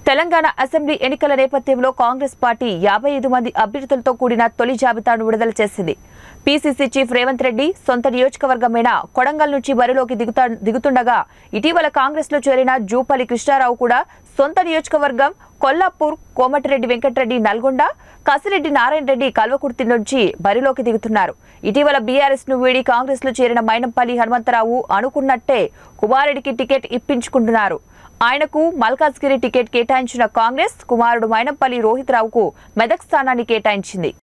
Telangana assembly ఎన్నికల నేపథ్యంలో Congress party 55 మంది అభ్యర్థులతో కూడిన తొలి జాబితాను విడుదల చేసింది. పీసీసీ చీఫ్ రేవంత్ రెడ్డి సొంత నియోజకవర్గమైన కొడంగల్ నుంచి బరిలోకి దిగుతుండగా ఇటీవల కాంగ్రెస్ లో చేరిన జూపల్లి కృష్ణారావు కూడా సొంత నియోజకవర్గం కొల్లాపూర్, కోమటిరెడ్డి వెంకటరెడ్డి నల్గొండ, కసిరెడ్డి నారాయణ రెడ్డి కల్వకుర్తి నుంచి బరిలోకి దిగుతున్నారు. ఇటీవల బీఆర్ఎస్ ను వీడి కాంగ్రెస్ లో చేరిన మైనంపల్లి హనుమంతరావు అనుకున్నట్టే కుమారుడికి టికెట్ ఇప్పించుకుంటున్నారు. ఆయనకు మల్కాజ్గిరి టికెట్ కేటాయించిన కాంగ్రెస్ కుమారుడు మైనంపల్లి రోహిత్ రావుకు మెదక్ స్థానాన్ని కేటాయించింది.